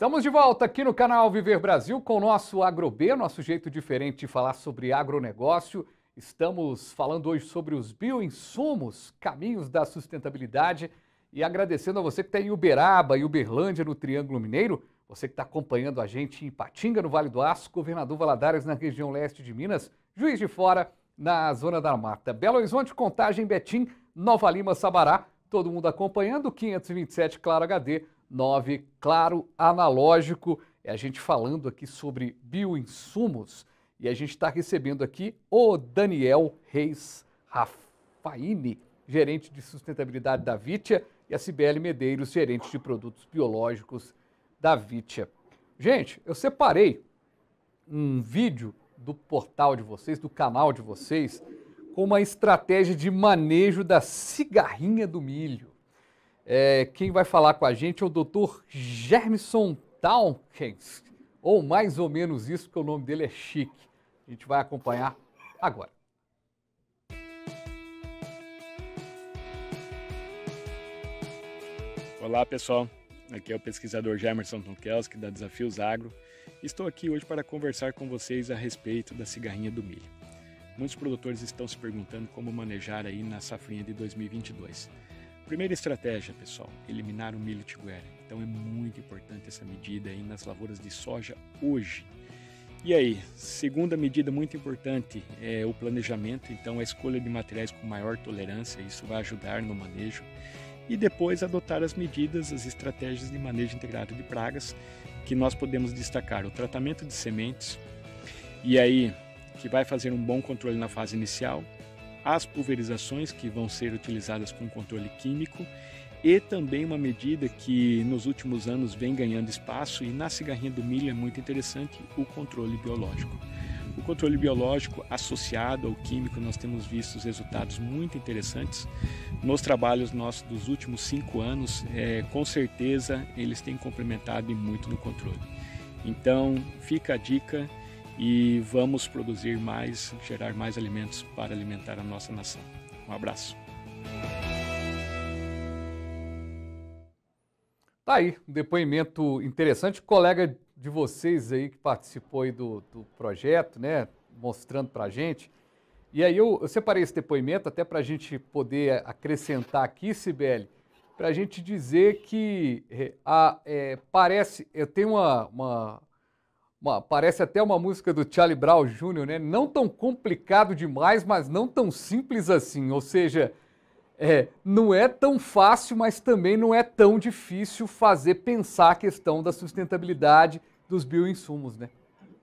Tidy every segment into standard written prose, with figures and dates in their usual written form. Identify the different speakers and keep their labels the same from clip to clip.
Speaker 1: Estamos de volta aqui no canal Viver Brasil com o nosso AgroB, nosso jeito diferente de falar sobre agronegócio. Estamos falando hoje sobre os bioinsumos, caminhos da sustentabilidade, e agradecendo a você que está em Uberaba e Uberlândia, no Triângulo Mineiro, você que está acompanhando a gente em Ipatinga, no Vale do Aço, Governador Valadares, na região leste de Minas, Juiz de Fora, na Zona da Mata, Belo Horizonte, Contagem, Betim, Nova Lima, Sabará, todo mundo acompanhando, 527 Claro HD, 9 Claro Analógico. É a gente falando aqui sobre bioinsumos e a gente está recebendo aqui o Daniel Reis Rafaini, gerente de sustentabilidade da Vitia, e a Cibele Medeiros, gerente de produtos biológicos da Vitia. Gente, eu separei um vídeo do portal de vocês, do canal de vocês, com uma estratégia de manejo da cigarrinha do milho. Quem vai falar com a gente é o Dr. Germison Townsend, ou mais ou menos isso, porque o nome dele é chique. A gente vai acompanhar agora.
Speaker 2: Olá pessoal, aqui é o pesquisador Germison Townsend da Desafios Agro. Estou aqui hoje para conversar com vocês a respeito da cigarrinha do milho. Muitos produtores estão se perguntando como manejar aí na safrinha de 2022. Primeira estratégia, pessoal, eliminar o milho tiguera. Então é muito importante essa medida aí nas lavouras de soja hoje. E aí, segunda medida muito importante é o planejamento, então a escolha de materiais com maior tolerância, isso vai ajudar no manejo. E depois adotar as medidas, as estratégias de manejo integrado de pragas, que nós podemos destacar o tratamento de sementes, e aí que vai fazer um bom controle na fase inicial, as pulverizações que vão ser utilizadas com controle químico e também uma medida que nos últimos anos vem ganhando espaço e na cigarrinha do milho é muito interessante, o controle biológico. O controle biológico associado ao químico, nós temos visto resultados muito interessantes nos trabalhos nossos dos últimos 5 anos, com certeza eles têm complementado e muito no controle. Então fica a dica e vamos produzir mais, gerar mais alimentos para alimentar a nossa nação. Um abraço.
Speaker 1: Tá aí, um depoimento interessante, colega de vocês aí que participou aí do projeto, né, mostrando pra gente. E aí eu separei esse depoimento até pra gente poder acrescentar aqui, Cibele, pra gente dizer que parece, eu tenho parece até uma música do Charlie Brown Jr., né, não tão complicado demais, mas não tão simples assim, ou seja, não é tão fácil, mas também não é tão difícil pensar a questão da sustentabilidade dos bioinsumos, né?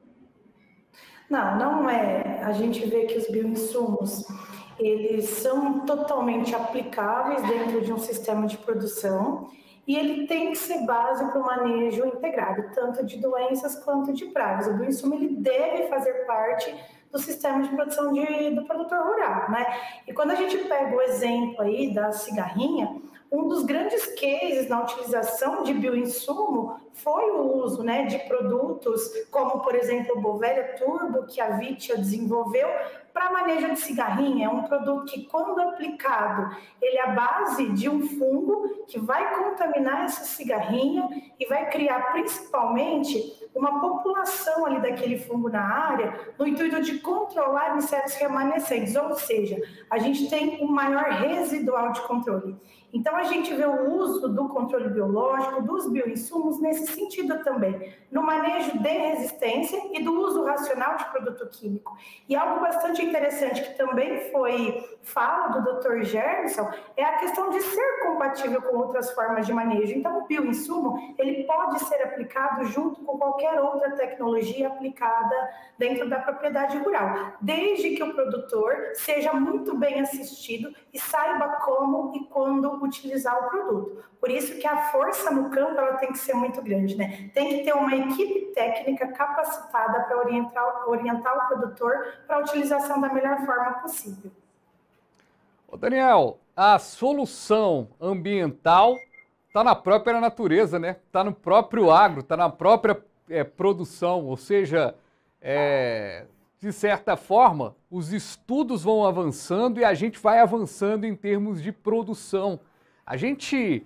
Speaker 3: Não é. A gente vê que os bioinsumos, eles são totalmente aplicáveis dentro de um sistema de produção e ele tem que ser base para o manejo integrado, tanto de doenças quanto de pragas. O bioinsumo, ele deve fazer parte do sistema de produção do produtor rural, né? E quando a gente pega o exemplo aí da cigarrinha, um dos grandes cases na utilização de bioinsumo foi o uso, né, de produtos como, por exemplo, o Bovéria Turbo, que a Vitia desenvolveu para manejo de cigarrinha. É um produto que, quando aplicado, ele é a base de um fungo que vai contaminar essa cigarrinha e vai criar, principalmente, uma população ali daquele fungo na área, no intuito de controlar insetos remanescentes, ou seja, a gente tem um maior residual de controle. Então, a gente vê o uso do controle biológico, dos bioinsumos, nesse sentido também, no manejo de resistência e do uso racional de produto químico. E algo bastante interessante que também foi fala do Dr. Germison é a questão de ser compatível com outras formas de manejo. Então, o bioinsumo, ele pode ser aplicado junto com qualquer outra tecnologia aplicada dentro da propriedade rural, desde que o produtor seja muito bem assistido e saiba como e quando utilizar o produto. Por isso que a força no campo, ela tem que ser muito grande, né? Tem que ter uma equipe técnica capacitada para orientar o produtor para a utilização da melhor forma possível.
Speaker 1: Ô Daniel, a solução ambiental está na própria natureza, né? Está no próprio agro, está na própria produção, ou seja, de certa forma, os estudos vão avançando e a gente vai avançando em termos de produção. A gente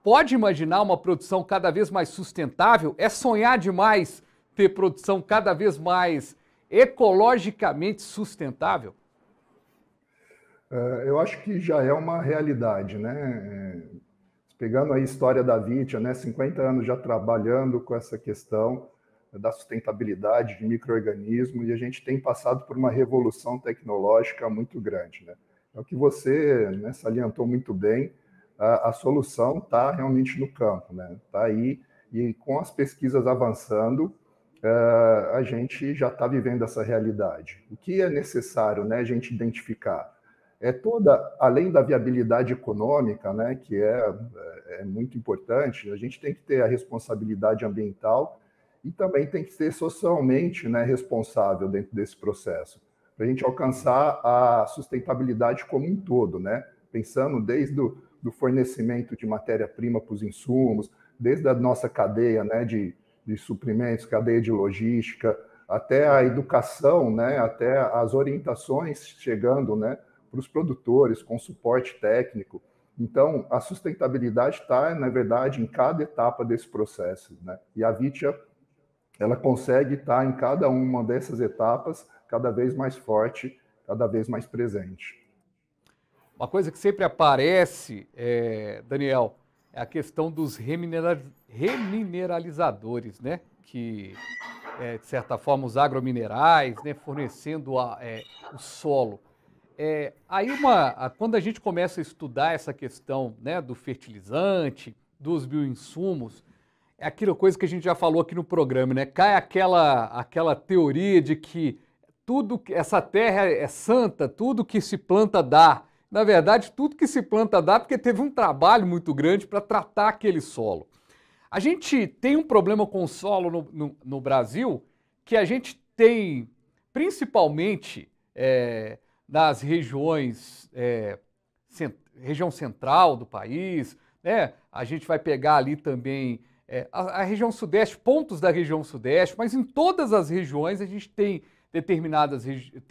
Speaker 1: pode imaginar uma produção cada vez mais sustentável? É sonhar demais ter produção cada vez mais ecologicamente sustentável?
Speaker 4: Eu acho que já é uma realidade, né? Pegando a história da Vitia, né? 50 anos já trabalhando com essa questão da sustentabilidade de micro-organismos, e a gente tem passado por uma revolução tecnológica muito grande, né? É o que você, né, salientou muito bem, a solução está realmente no campo, né? Está aí, e com as pesquisas avançando, a gente já está vivendo essa realidade. O que é necessário, né, a gente identificar? Além da viabilidade econômica, né, que é muito importante, a gente tem que ter a responsabilidade ambiental e também tem que ser socialmente, né, responsável dentro desse processo, para a gente alcançar a sustentabilidade como um todo, né? Pensando desde do fornecimento de matéria-prima para os insumos, desde a nossa cadeia, né, de suprimentos, cadeia de logística, até a educação, né, até as orientações chegando, né, para os produtores, com suporte técnico. Então, a sustentabilidade está, na verdade, em cada etapa desse processo, né? E a Vitia, ela consegue estar em cada uma dessas etapas cada vez mais forte, cada vez mais presente.
Speaker 1: Uma coisa que sempre aparece, Daniel, é a questão dos remineralizadores, né? Que, de certa forma, os agrominerais, né? Fornecendo o solo. Quando a gente começa a estudar essa questão, né, do fertilizante, dos bioinsumos, é aquela coisa que a gente já falou aqui no programa, né? Cai aquela teoria de que essa terra é santa, tudo que se planta dá. Na verdade, tudo que se planta dá porque teve um trabalho muito grande para tratar aquele solo. A gente tem um problema com o solo no Brasil, que a gente tem, principalmente nas regiões, região central do país, né? A gente vai pegar ali também a região sudeste, pontos da região sudeste, mas em todas as regiões a gente tem determinados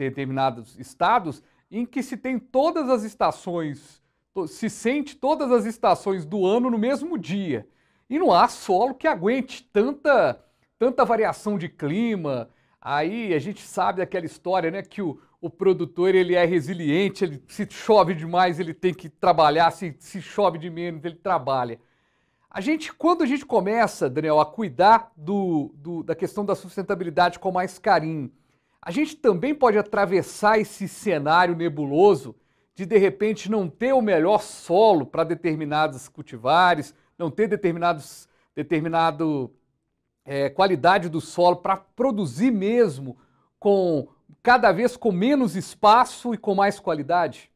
Speaker 1: estados em que se tem todas as estações, se sente todas as estações do ano no mesmo dia. E não há solo que aguente tanta variação de clima. Aí a gente sabe daquela história, né, que o produtor ele é resiliente, se chove demais ele tem que trabalhar, se chove de menos ele trabalha. Quando a gente começa, Daniel, a cuidar da questão da sustentabilidade com mais carinho, a gente também pode atravessar esse cenário nebuloso de repente, não ter o melhor solo para determinados cultivares, não ter determinada qualidade do solo para produzir mesmo cada vez com menos espaço e com mais qualidade?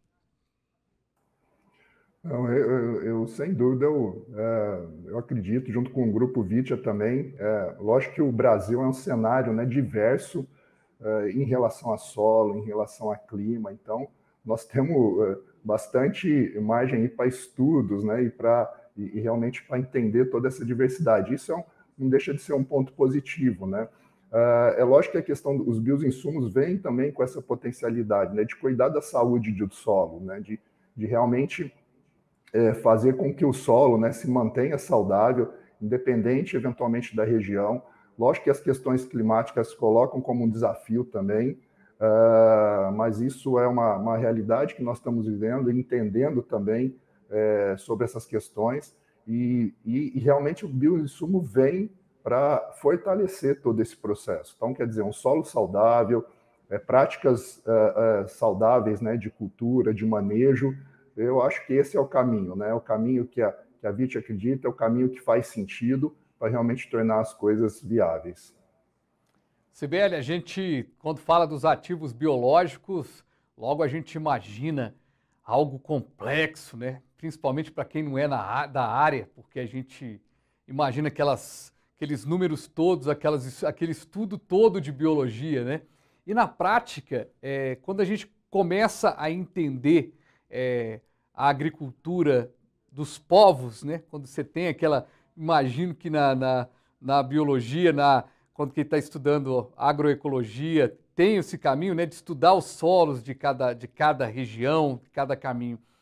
Speaker 4: Não, eu sem dúvida, eu acredito, junto com o Grupo Vitia também, lógico que o Brasil é um cenário, né, diverso em relação a solo, em relação a clima, então nós temos bastante margem para estudos, né, e realmente para entender toda essa diversidade. Isso não deixa de ser um ponto positivo, né? É lógico que a questão dos bioinsumos vem também com essa potencialidade, né, de cuidar da saúde do solo, né, de realmente fazer com que o solo, né, se mantenha saudável, independente eventualmente da região. Lógico que as questões climáticas se colocam como um desafio também, mas isso é uma realidade que nós estamos vivendo e entendendo também sobre essas questões, e realmente o bioinsumo vem para fortalecer todo esse processo. Então, quer dizer, um solo saudável, práticas saudáveis, né, de cultura, de manejo. Eu acho que esse é o caminho, né? O caminho que a Vitia acredita, é o caminho que faz sentido para realmente tornar as coisas viáveis.
Speaker 1: Sibeli, a gente, quando fala dos ativos biológicos, logo a gente imagina algo complexo, né? Principalmente para quem não é da área, porque a gente imagina aqueles números todos, aquele estudo todo de biologia, né? E na prática, quando a gente começa a entender a agricultura dos povos, né? Quando você tem imagino que na biologia, quando quem está estudando agroecologia, tem esse caminho, né, de estudar os solos de cada região, de cada caminho.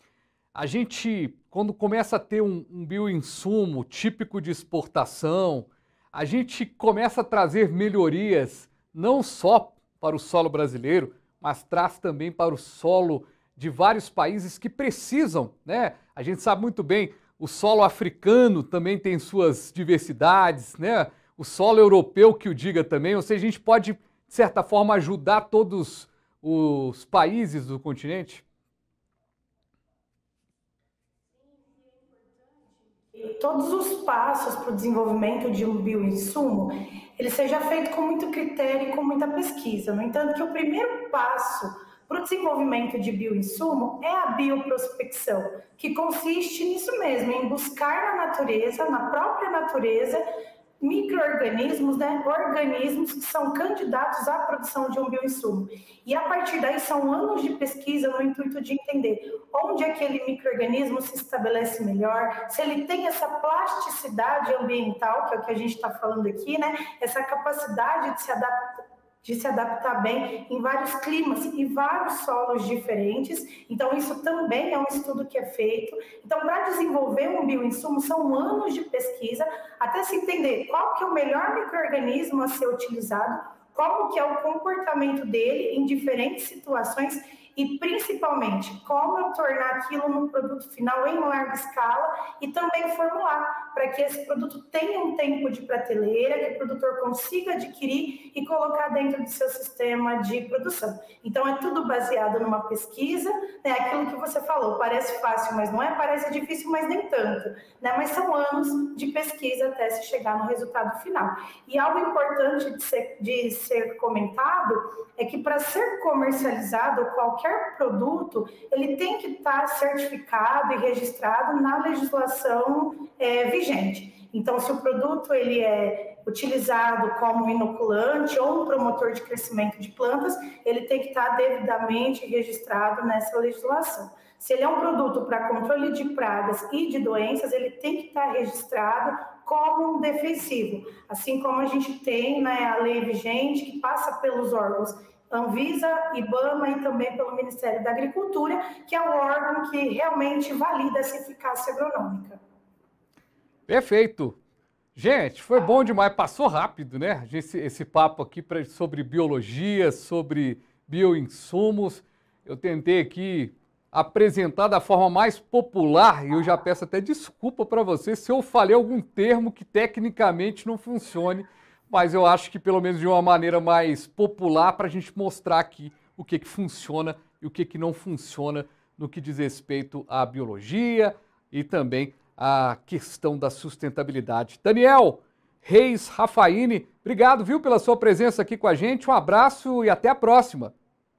Speaker 1: a gente, quando começa a ter um bioinsumo típico de exportação, a gente começa a trazer melhorias não só para o solo brasileiro, mas traz também para o solo de vários países que precisam, né? A gente sabe muito bem, o solo africano também tem suas diversidades, né? O solo europeu que o diga também, ou seja, a gente pode, de certa forma, ajudar todos os países do continente?
Speaker 3: Todos os passos para o desenvolvimento de um bioinsumo, ele seja feito com muito critério e com muita pesquisa. No entanto, que o primeiro passo para o desenvolvimento de bioinsumo é a bioprospecção, que consiste nisso mesmo, em buscar na natureza, na própria natureza, micro-organismos, né, organismos que são candidatos à produção de um bioinsumo. E a partir daí são anos de pesquisa no intuito de entender onde aquele micro-organismo se estabelece melhor, se ele tem essa plasticidade ambiental, que é o que a gente está falando aqui, né, essa capacidade de se adaptar bem em vários climas e vários solos diferentes. Então, isso também é um estudo que é feito. Então, para desenvolver um bioinsumo, são anos de pesquisa, até se entender qual que é o melhor micro-organismo a ser utilizado, como que é o comportamento dele em diferentes situações e, principalmente, como eu tornar aquilo num produto final em larga escala e também formular para que esse produto tenha um tempo de prateleira, que o produtor consiga adquirir e colocar dentro do seu sistema de produção. Então, é tudo baseado numa pesquisa, né? Aquilo que você falou, parece fácil, mas não é, parece difícil, mas nem tanto, né? Mas são anos de pesquisa até se chegar no resultado final. E algo importante de ser comentado é que para ser comercializado qualquer produto, ele tem que estar certificado e registrado na legislação vigente. Então, se o produto ele é utilizado como inoculante ou um promotor de crescimento de plantas, ele tem que estar devidamente registrado nessa legislação. Se ele é um produto para controle de pragas e de doenças, ele tem que estar registrado como um defensivo, assim como a gente tem, né, a lei vigente que passa pelos órgãos Anvisa, IBAMA e também pelo Ministério da Agricultura, que é o órgão que realmente valida essa eficácia agronômica.
Speaker 1: Perfeito. Gente, foi bom demais, passou rápido, né? Esse papo aqui sobre biologia, sobre bioinsumos. Eu tentei aqui apresentar da forma mais popular e eu já peço até desculpa para você se eu falei algum termo que tecnicamente não funcione, mas eu acho que pelo menos de uma maneira mais popular para a gente mostrar aqui o que funciona e o que não funciona no que diz respeito à biologia e também à questão da sustentabilidade. Daniel Reis Raffaini, obrigado, viu, pela sua presença aqui com a gente. Um abraço e até a próxima.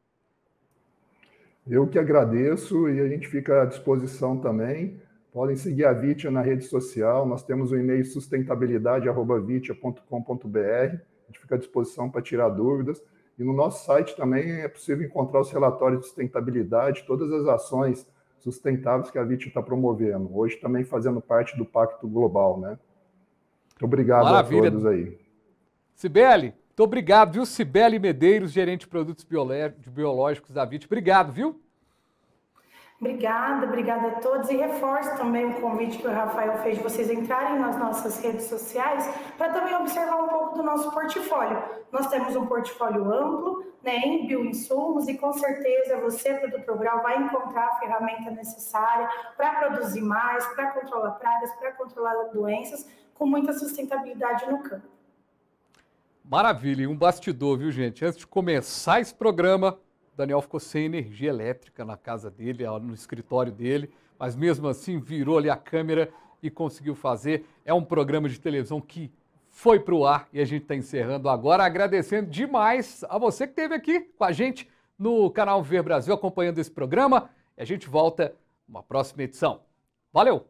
Speaker 4: Eu que agradeço e a gente fica à disposição também. Podem seguir a Vitia na rede social. Nós temos o e-mail sustentabilidade@vitia.com.br. A gente fica à disposição para tirar dúvidas. E no nosso site também é possível encontrar os relatórios de sustentabilidade, todas as ações sustentáveis que a Vitia está promovendo. Hoje também fazendo parte do Pacto Global, né? Muito obrigado. Maravilha. A todos aí.
Speaker 1: Cibele, muito obrigado, viu? Cibele Medeiros, gerente de produtos biológicos da Vitia. Obrigado, viu?
Speaker 3: Obrigada a todos e reforço também o convite que o Rafael fez de vocês entrarem nas nossas redes sociais para também observar um pouco do nosso portfólio. Nós temos um portfólio amplo, né, em bioinsumos e com certeza você, produtor rural, vai encontrar a ferramenta necessária para produzir mais, para controlar pragas, para controlar doenças, com muita sustentabilidade no campo.
Speaker 1: Maravilha, e um bastidor, viu, gente? Antes de começar esse programa, Daniel ficou sem energia elétrica na casa dele, no escritório dele, mas mesmo assim virou ali a câmera e conseguiu fazer. É um programa de televisão que foi para o ar e a gente está encerrando agora, agradecendo demais a você que esteve aqui com a gente no canal Viver Brasil acompanhando esse programa. E a gente volta numa próxima edição. Valeu!